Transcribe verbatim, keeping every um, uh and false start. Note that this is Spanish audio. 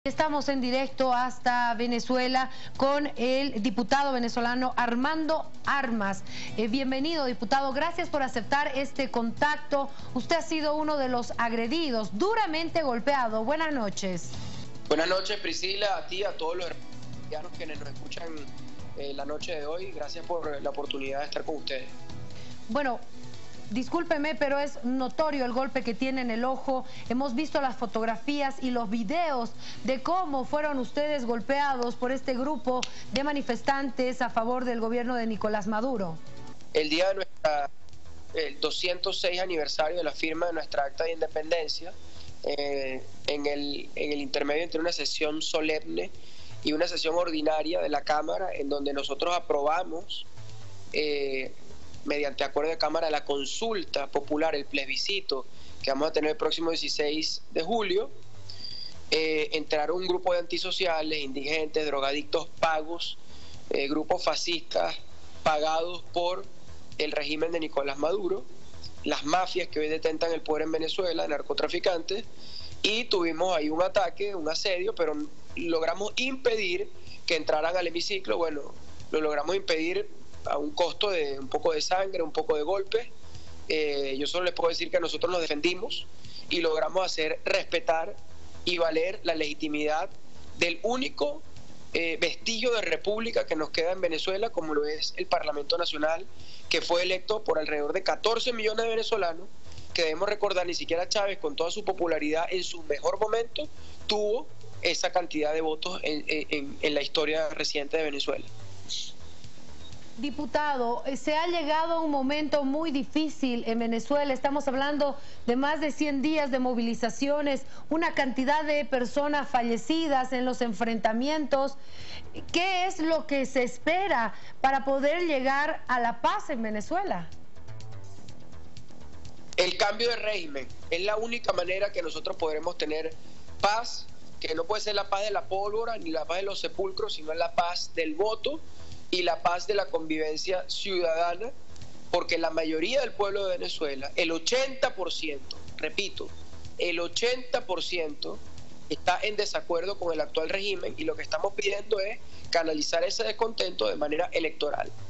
Estamos en directo hasta Venezuela con el diputado venezolano Armando Armas. Eh, bienvenido, diputado. Gracias por aceptar este contacto. Usted ha sido uno de los agredidos, duramente golpeado. Buenas noches. Buenas noches, Priscila, a ti, a todos los hermanos que nos escuchan eh, la noche de hoy. Gracias por la oportunidad de estar con ustedes. Bueno, discúlpeme, pero es notorio el golpe que tiene en el ojo. Hemos visto las fotografías y los videos de cómo fueron ustedes golpeados por este grupo de manifestantes a favor del gobierno de Nicolás Maduro. El día de nuestra, el doscientos seis aniversario de la firma de nuestra acta de independencia, eh, en, el, en el intermedio entre una sesión solemne y una sesión ordinaria de la Cámara, en donde nosotros aprobamos eh, mediante acuerdo de Cámara la consulta popular, el plebiscito que vamos a tener el próximo dieciséis de julio, eh, entraron un grupo de antisociales, indigentes, drogadictos pagos, eh, grupos fascistas pagados por el régimen de Nicolás Maduro, las mafias que hoy detentan el poder en Venezuela, narcotraficantes, y tuvimos ahí un ataque, un asedio, pero logramos impedir que entraran al hemiciclo. Bueno, lo logramos impedir a un costo de un poco de sangre, un poco de golpe. Eh, yo solo les puedo decir que nosotros nos defendimos y logramos hacer respetar y valer la legitimidad del único eh, vestigio de república que nos queda en Venezuela, como lo es el Parlamento Nacional, que fue electo por alrededor de catorce millones de venezolanos, que debemos recordar, ni siquiera Chávez, con toda su popularidad en su mejor momento, tuvo esa cantidad de votos en, en, en la historia reciente de Venezuela. Diputado, se ha llegado a un momento muy difícil en Venezuela. Estamos hablando de más de cien días de movilizaciones, una cantidad de personas fallecidas en los enfrentamientos. ¿Qué es lo que se espera para poder llegar a la paz en Venezuela? El cambio de régimen es la única manera que nosotros podremos tener paz, que no puede ser la paz de la pólvora ni la paz de los sepulcros, sino la paz del voto y la paz de la convivencia ciudadana, porque la mayoría del pueblo de Venezuela, el ochenta por ciento, repito, el ochenta por ciento está en desacuerdo con el actual régimen, y lo que estamos pidiendo es canalizar ese descontento de manera electoral.